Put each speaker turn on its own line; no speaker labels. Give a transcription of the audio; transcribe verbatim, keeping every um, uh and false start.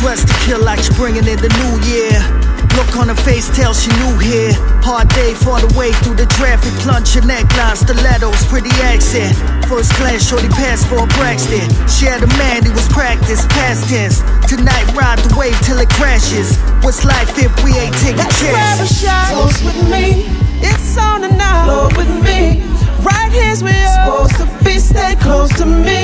dressed to kill like she's bringing in the new year. Look on her face tells she new here. Hard day, fought her way through the traffic. Plunge her neckline, stilettos, pretty accent. First glance, shorty passed for a Braxton. She had a man, he was practiced, past tense. Tonight, ride the wave till it crashes. What's life if we ain't taking chances?
Let's grab a shot, close with me. It's on and now, flow with me. Right here's where you're supposed to be, stay close to me.